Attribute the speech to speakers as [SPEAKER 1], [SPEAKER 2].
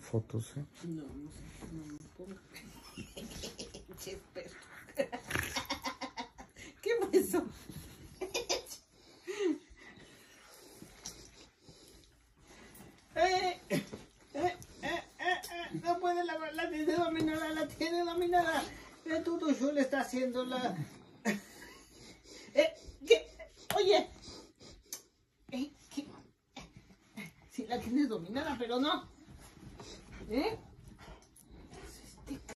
[SPEAKER 1] fotos, ¿eh?
[SPEAKER 2] No, no sé, no me pongo. ¿Qué fue eso? No puede lavar, la tiene dominada, la tiene dominada. El Tutuxu le está haciendo la... ¿Qué? Oye. ¿Qué? Sí la tienes dominada, pero no. ¿Eh?